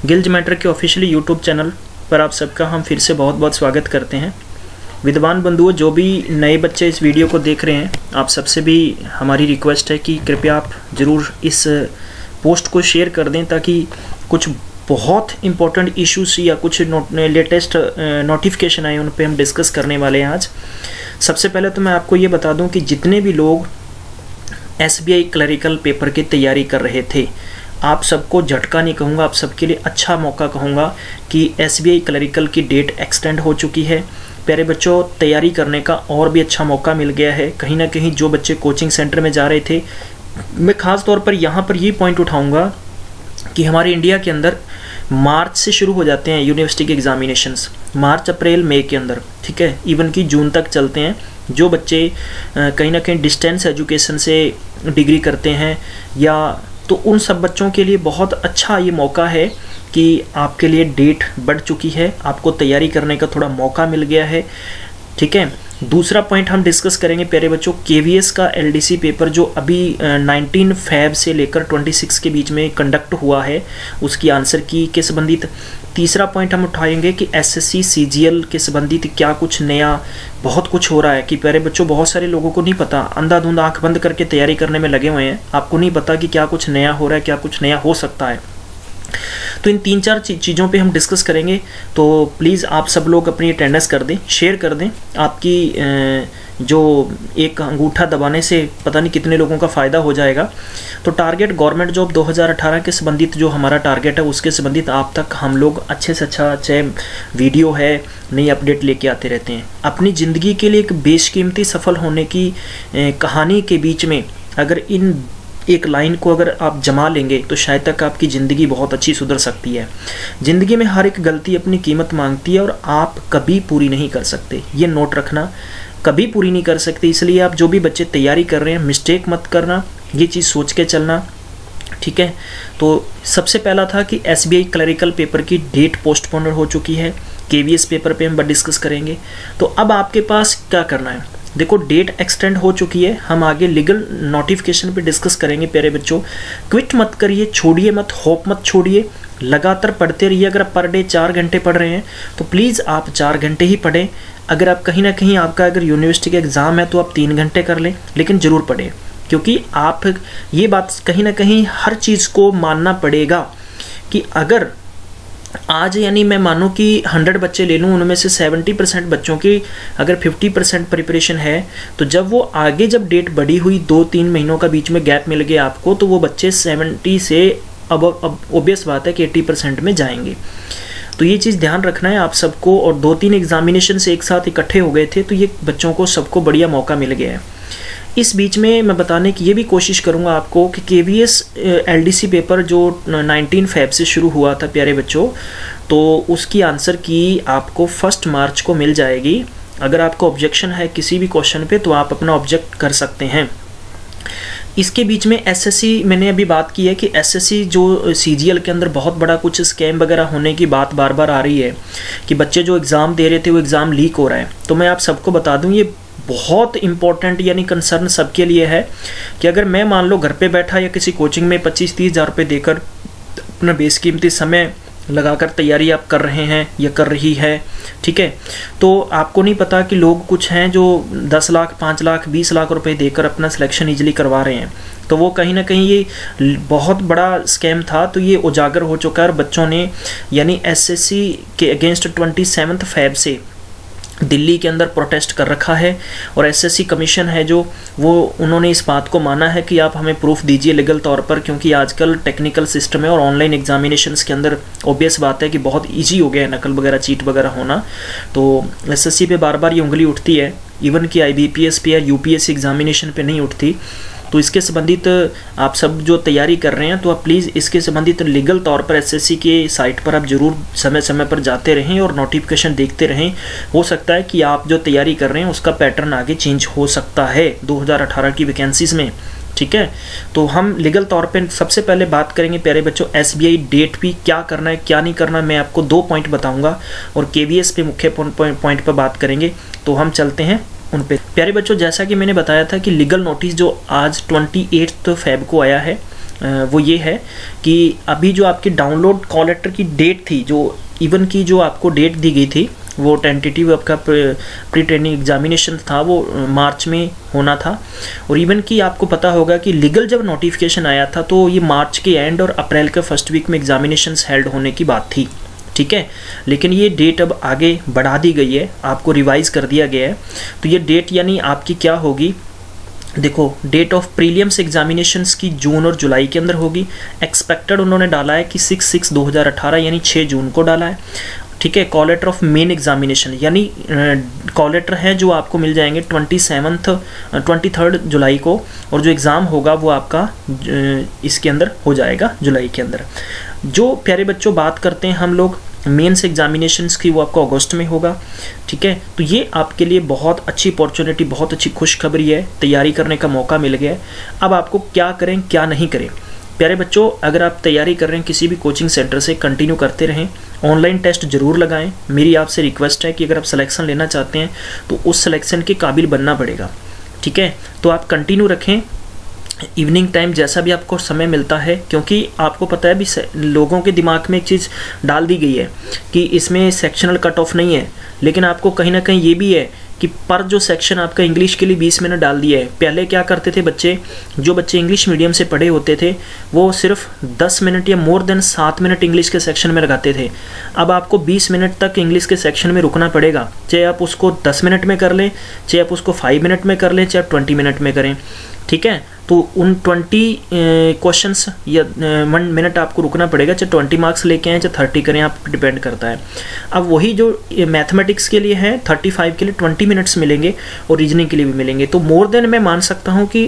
गिल्ज मैटर के officially YouTube channel पर आप सबका हम फिर से बहुत बहुत स्वागत करते हैं। विद्वान बंधुओं, जो भी नए बच्चे इस वीडियो को देख रहे हैं, आप सबसे भी हमारी रिक्वेस्ट है कि कृपया आप ज़रूर इस पोस्ट को शेयर कर दें ताकि कुछ बहुत इंपॉर्टेंट इश्यूज या कुछ लेटेस्ट नोटिफिकेशन आए उन पे हम डिस्कस करने वाले हैं आज। सबसे पहले तो मैं आपको ये बता दूं कि जितने भी लोग SBI क्लरिकल पेपर की तैयारी कर रहे थे, आप सबको झटका नहीं कहूँगा, आप सबके लिए अच्छा मौका कहूँगा कि SBI क्लरिकल की डेट एक्सटेंड हो चुकी है। प्यारे बच्चों, तैयारी करने का और भी अच्छा मौका मिल गया है। कहीं ना कहीं जो बच्चे कोचिंग सेंटर में जा रहे थे, मैं ख़ास तौर पर यहाँ पर ये पॉइंट उठाऊँगा कि हमारे इंडिया के अंदर मार्च से शुरू हो जाते हैं यूनिवर्सिटी के एग्जामिनेशंस, मार्च अप्रैल मई के अंदर, ठीक है, इवन कि जून तक चलते हैं। जो बच्चे कहीं ना कहीं डिस्टेंस एजुकेशन से डिग्री करते हैं या तो उन सब बच्चों के लिए बहुत अच्छा ये मौका है कि आपके लिए डेट बढ़ चुकी है, आपको तैयारी करने का थोड़ा मौका मिल गया है, ठीक है। दूसरा पॉइंट हम डिस्कस करेंगे प्यारे बच्चों, KVS का LDC पेपर जो अभी 19 फ़रवरी से लेकर 26 के बीच में कंडक्ट हुआ है, उसकी आंसर की के संबंधित। तीसरा पॉइंट हम उठाएंगे कि SSC CGL के संबंधित क्या कुछ नया, बहुत कुछ हो रहा है कि प्यारे बच्चों बहुत सारे लोगों को नहीं पता, अंधाधुंध आंख बंद करके तैयारी करने में लगे हुए हैं, आपको नहीं पता कि क्या कुछ नया हो रहा है, क्या कुछ नया हो सकता है। तो इन 3-4 चीज़ों पे हम डिस्कस करेंगे। तो प्लीज़ आप सब लोग अपनी अटेंडेंस कर दें, शेयर कर दें। आपकी जो एक अंगूठा दबाने से पता नहीं कितने लोगों का फ़ायदा हो जाएगा। तो टारगेट गवर्नमेंट जॉब 2018 के संबंधित जो हमारा टारगेट है, उसके संबंधित आप तक हम लोग अच्छे से अच्छा, चाहे वीडियो है, नई अपडेट लेके आते रहते हैं। अपनी ज़िंदगी के लिए एक बेशकीमती सफल होने की कहानी के बीच में अगर इन एक लाइन को अगर आप जमा लेंगे तो शायद तक आपकी ज़िंदगी बहुत अच्छी सुधर सकती है। ज़िंदगी में हर एक गलती अपनी कीमत मांगती है और आप कभी पूरी नहीं कर सकते, ये नोट रखना, कभी पूरी नहीं कर सकते। इसलिए आप जो भी बच्चे तैयारी कर रहे हैं, मिस्टेक मत करना, ये चीज़ सोच के चलना, ठीक है। तो सबसे पहला था कि SBI क्लरिकल पेपर की डेट पोस्टपोन हो चुकी है। KVS पेपर पे हम डिस्कस करेंगे। तो अब आपके पास क्या करना है, देखो डेट एक्सटेंड हो चुकी है, हम आगे लीगल नोटिफिकेशन पे डिस्कस करेंगे। प्यारे बच्चों, क्विट मत करिए, छोड़िए मत, होप मत छोड़िए, लगातार पढ़ते रहिए। अगर आप पर डे 4 घंटे पढ़ रहे हैं तो प्लीज़ आप 4 घंटे ही पढ़ें। अगर आप कहीं ना कहीं आपका अगर यूनिवर्सिटी का एग्ज़ाम है तो आप 3 घंटे कर लें, लेकिन ज़रूर पढ़ें, क्योंकि आप ये बात कहीं ना कहीं हर चीज़ को मानना पड़ेगा कि अगर आज यानी मैं मानूँ कि 100 बच्चे ले लूँ, उनमें से 70% बच्चों की अगर 50% प्रिपरेशन है, तो जब वो आगे जब डेट बढ़ी हुई 2-3 महीनों का बीच में गैप मिल गया आपको, तो वो बच्चे 70 से अब ऑब्वियस बात है कि 80% में जाएंगे। तो ये चीज़ ध्यान रखना है आप सबको। और 2-3 एग्जामिनेशन से एक साथ इकट्ठे हो गए थे, तो ये बच्चों को सबको बढ़िया मौका मिल गया है। इस बीच में मैं बताने की ये भी कोशिश करूंगा आपको कि KVS LDC पेपर जो 19 फ़रवरी से शुरू हुआ था प्यारे बच्चों, तो उसकी आंसर की आपको 1 मार्च को मिल जाएगी। अगर आपको ऑब्जेक्शन है किसी भी क्वेश्चन पे तो आप अपना ऑब्जेक्ट कर सकते हैं। इसके बीच में SSC, मैंने अभी बात की है कि SSC जो CGL के अंदर बहुत बड़ा कुछ स्कैम वगैरह होने की बात बार बार आ रही है कि बच्चे जो एग्ज़ाम दे रहे थे वो एग्ज़ाम लीक हो रहा है। तो मैं आप सबको बता दूं, ये बहुत इंपॉर्टेंट यानी कंसर्न सबके लिए है कि अगर मैं मान लो घर पे बैठा या किसी कोचिंग में 25-30 हज़ार रुपये देकर अपना बेशकीमती समय लगाकर तैयारी आप कर रहे हैं या कर रही है, ठीक है, तो आपको नहीं पता कि लोग कुछ हैं जो 10 लाख, 5 लाख, 20 लाख रुपए देकर अपना सिलेक्शन इजीली करवा रहे हैं। तो वो कहीं ना कहीं ये बहुत बड़ा स्कैम था, तो ये उजागर हो चुका है। और बच्चों ने यानी SSC के अगेंस्ट 27 फ़रवरी से दिल्ली के अंदर प्रोटेस्ट कर रखा है। और SSC कमीशन है जो, वो उन्होंने इस बात को माना है कि आप हमें प्रूफ दीजिए लीगल तौर पर, क्योंकि आजकल टेक्निकल सिस्टम है और ऑनलाइन एग्जामिनेशंस के अंदर ऑब्वियस बात है कि बहुत इजी हो गया है नकल वगैरह, चीट वगैरह होना। तो SSC पे बार बार ये उंगली उठती है, इवन कि IBPS पे या UPSC एग्जामिनेशन पे नहीं उठती। तो इसके संबंधित आप सब जो तैयारी कर रहे हैं, तो आप प्लीज़ इसके संबंधित लीगल तौर पर SSC के साइट पर आप ज़रूर समय समय पर जाते रहें और नोटिफिकेशन देखते रहें। हो सकता है कि आप जो तैयारी कर रहे हैं उसका पैटर्न आगे चेंज हो सकता है 2018 की वैकेंसीज़ में, ठीक है। तो हम लीगल तौर पे सबसे पहले बात करेंगे प्यारे बच्चों SBI डेट भी क्या करना है क्या नहीं करना, मैं आपको 2 पॉइंट बताऊँगा और KVS पे मुख्य पॉइंट पर बात करेंगे। तो हम चलते हैं उन पे। प्यारे बच्चों, जैसा कि मैंने बताया था कि लीगल नोटिस जो आज 28 फ़रवरी को आया है, वो ये है कि अभी जो आपकी डाउनलोड कॉल लेटर की डेट थी, जो इवन की जो आपको डेट दी गई थी, वो टेंटेटिव आपका प्री ट्रेनिंग एग्जामिनेशन था, वो मार्च में होना था। और इवन की आपको पता होगा कि लीगल जब नोटिफिकेशन आया था तो ये मार्च के एंड और अप्रैल के फर्स्ट वीक में एग्जामिनेशंस हेल्ड होने की बात थी, ठीक है। लेकिन ये डेट अब आगे बढ़ा दी गई है, आपको रिवाइज़ कर दिया गया है। तो ये डेट यानी आपकी क्या होगी, देखो डेट ऑफ प्रीलिम्स एग्जामिनेशंस की जून और जुलाई के अंदर होगी। एक्सपेक्टेड उन्होंने डाला है कि 6/6/2018 यानी 6 जून को डाला है, ठीक है। Call letter of main examination यानी कॉल लेटर हैं जो आपको मिल जाएंगे 23 जुलाई को, और जो एग्ज़ाम होगा वो आपका इसके अंदर हो जाएगा जुलाई के अंदर। जो प्यारे बच्चों बात करते हैं हम लोग मेंस एग्जामिनेशंस की, वो आपको अगस्त में होगा, ठीक है। तो ये आपके लिए बहुत अच्छी अपॉर्चुनिटी, बहुत अच्छी खुशखबरी है, तैयारी करने का मौका मिल गया है। अब आपको क्या करें क्या नहीं करें। प्यारे बच्चों, अगर आप तैयारी कर रहे हैं किसी भी कोचिंग सेंटर से, कंटिन्यू करते रहें, ऑनलाइन टेस्ट ज़रूर लगाएं। मेरी आपसे रिक्वेस्ट है कि अगर आप सिलेक्शन लेना चाहते हैं तो उस सिलेक्शन के काबिल बनना पड़ेगा, ठीक है। तो आप कंटिन्यू रखें, इवनिंग टाइम जैसा भी आपको समय मिलता है, क्योंकि आपको पता है भी लोगों के दिमाग में एक चीज़ डाल दी गई है कि इसमें सेक्शनल कट ऑफ नहीं है, लेकिन आपको कहीं ना कहीं ये भी है कि पर जो सेक्शन आपका इंग्लिश के लिए 20 मिनट डाल दिया है। पहले क्या करते थे बच्चे, जो बच्चे इंग्लिश मीडियम से पढ़े होते थे वो सिर्फ 10 मिनट या मोर देन 7 मिनट इंग्लिश के सेक्शन में लगाते थे। अब आपको 20 मिनट तक इंग्लिश के सेक्शन में रुकना पड़ेगा, चाहे आप उसको 10 मिनट में कर लें, चाहे आप उसको 5 मिनट में कर लें, चाहे आप 20 मिनट में करें, ठीक है। तो उन 20 क्वेश्चंस या 1 मिनट आपको रुकना पड़ेगा, चाहे 20 मार्क्स लेके आएँ चाहे 30 करें, आप डिपेंड करता है। अब वही जो मैथमेटिक्स के लिए है 35 के लिए 20 मिनट्स मिलेंगे और रीजनिंग के लिए भी मिलेंगे। तो मोर देन मैं मान सकता हूँ कि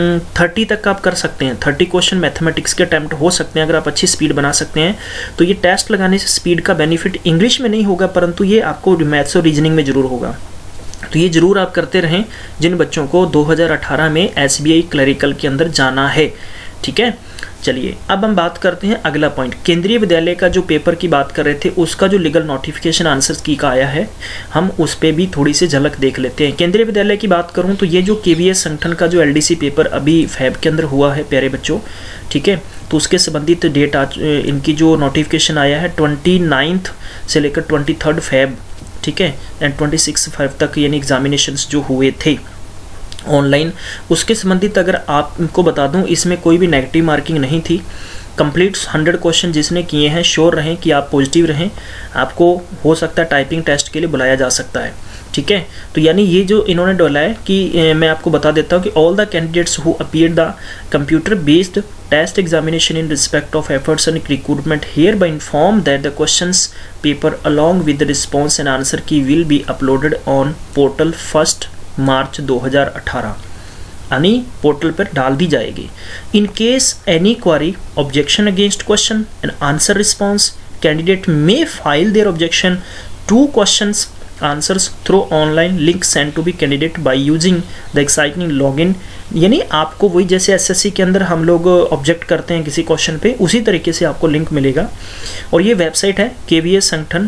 30 तक आप कर सकते हैं, 30 क्वेश्चन मैथमेटिक्स के अटैम्प्ट हो सकते हैं अगर आप अच्छी स्पीड बना सकते हैं। तो ये टेस्ट लगाने से स्पीड का बेनिफिट इंग्लिश में नहीं होगा, परंतु ये आपको मैथ्स और रीजनिंग में ज़रूर होगा। तो ये ज़रूर आप करते रहें जिन बच्चों को 2018 में SBI क्लरिकल के अंदर जाना है, ठीक है। चलिए अब हम बात करते हैं अगला पॉइंट, केंद्रीय विद्यालय का जो पेपर की बात कर रहे थे उसका जो लीगल नोटिफिकेशन आंसर्स की का आया है, हम उस पर भी थोड़ी सी झलक देख लेते हैं। केंद्रीय विद्यालय की बात करूं तो ये जो KVS संगठन का जो LDC पेपर अभी फैब के अंदर हुआ है प्यारे बच्चों, ठीक है। तो उसके संबंधित डेट आज इनकी जो नोटिफिकेशन आया है 29 से लेकर 23 फैब, ठीक है, एंड 26 फैब तक यानी एग्जामिनेशंस जो हुए थे ऑनलाइन, उसके संबंधित अगर आपको बता दूं इसमें कोई भी नेगेटिव मार्किंग नहीं थी। कंप्लीट 100 क्वेश्चन जिसने किए हैं, श्योर रहें कि आप पॉजिटिव रहें, आपको हो सकता है टाइपिंग टेस्ट के लिए बुलाया जा सकता है, ठीक है। तो यानी ये जो इन्होंने डाला है कि मैं आपको बता देता हूँ कि all the candidates who appear the computer based test examination in respect of efforts and recruitment hereby inform that the questions paper along with the response and answer key will be uploaded on portal 1 March 2018, यानी portal पर डाल दी जाएगी। In case any query objection against question and answer response, candidate may file their objection to questions answers through online link send to be candidate by using the exciting login. यानी आपको वही जैसे SSC के अंदर हम लोग object करते हैं किसी क्वेश्चन पे, उसी तरीके से आपको लिंक मिलेगा। और ये वेबसाइट है KVS संगठन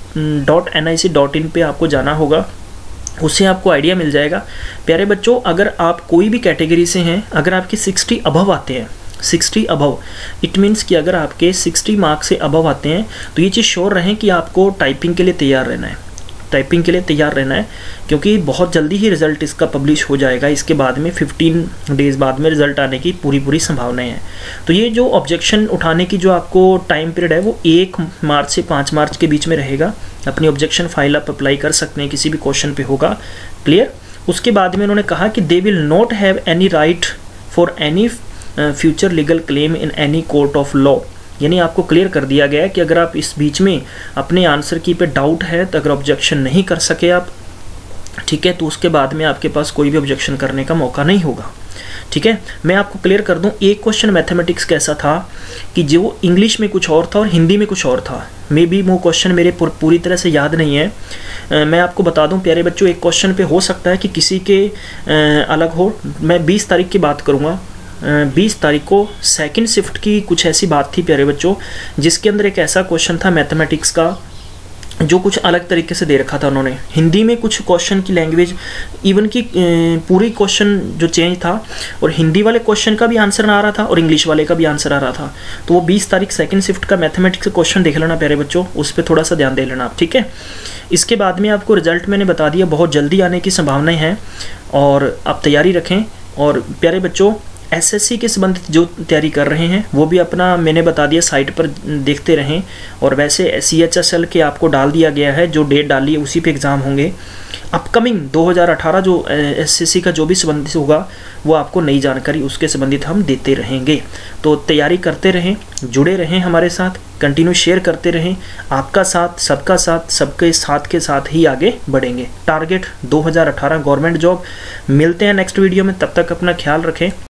.nic.in पे आपको जाना होगा, उससे आपको आइडिया मिल जाएगा। प्यारे बच्चों, अगर आप कोई भी कैटेगरी से हैं, अगर आपके 60 अबव आते हैं, 60 अबव, इट मीन्स कि अगर आपके 60 मार्क्स से अबव आते हैं तो ये चीज़ श्योर रहें कि आपको टाइपिंग के लिए तैयार रहना है, टाइपिंग के लिए तैयार रहना है, क्योंकि बहुत जल्दी ही रिज़ल्ट इसका पब्लिश हो जाएगा। इसके बाद में 15 डेज़ बाद में रिज़ल्ट आने की पूरी संभावनाएं हैं। तो ये जो ऑब्जेक्शन उठाने की जो आपको टाइम पीरियड है वो 1 मार्च से 5 मार्च के बीच में रहेगा। अपनी ऑब्जेक्शन फाइल आप अप्लाई कर सकते हैं, किसी भी क्वेश्चन पे होगा, क्लियर। उसके बाद में उन्होंने कहा कि they will not have any right for any future legal claim in any court of law. यानी आपको क्लियर कर दिया गया है कि अगर आप इस बीच में अपने आंसर की पे डाउट है तो अगर ऑब्जेक्शन नहीं कर सके आप, ठीक है, तो उसके बाद में आपके पास कोई भी ऑब्जेक्शन करने का मौका नहीं होगा, ठीक है। मैं आपको क्लियर कर दूं, एक क्वेश्चन मैथमेटिक्स का ऐसा था कि जो इंग्लिश में कुछ और था और हिंदी में कुछ और था। मे बी वो क्वेश्चन मेरे पूरी तरह से याद नहीं है। मैं आपको बता दूं प्यारे बच्चों, एक क्वेश्चन पे हो सकता है कि किसी के अलग हो। मैं 20 तारीख की बात करूँगा, 20 तारीख को सेकंड शिफ्ट की कुछ ऐसी बात थी प्यारे बच्चों, जिसके अंदर एक ऐसा क्वेश्चन था मैथमेटिक्स का जो कुछ अलग तरीके से दे रखा था उन्होंने। हिंदी में कुछ क्वेश्चन की लैंग्वेज इवन की पूरी क्वेश्चन जो चेंज था, और हिंदी वाले क्वेश्चन का भी आंसर ना आ रहा था और इंग्लिश वाले का भी आंसर आ रहा था। तो वो 20 तारीख सेकंड शिफ्ट का मैथमेटिक्स क्वेश्चन देख लेना प्यारे बच्चों, उस पर थोड़ा सा ध्यान दे लेना आप, ठीक है। इसके बाद में आपको रिजल्ट मैंने बता दिया, बहुत जल्दी आने की संभावनाएँ हैं और आप तैयारी रखें। और प्यारे बच्चों, एसएससी के संबंधित जो तैयारी कर रहे हैं वो भी अपना मैंने बता दिया साइट पर देखते रहें। और वैसे CHSL के आपको डाल दिया गया है, जो डेट डाली है उसी पे एग्ज़ाम होंगे। अपकमिंग 2018 जो एसएससी का जो भी संबंधित होगा वो आपको नई जानकारी उसके संबंधित हम देते रहेंगे। तो तैयारी करते रहें, जुड़े रहें हमारे साथ, कंटिन्यू शेयर करते रहें। आपका साथ, सबका साथ, सबके साथ के साथ ही आगे बढ़ेंगे। Target 2018 government job. मिलते हैं नेक्स्ट वीडियो में, तब तक अपना ख्याल रखें।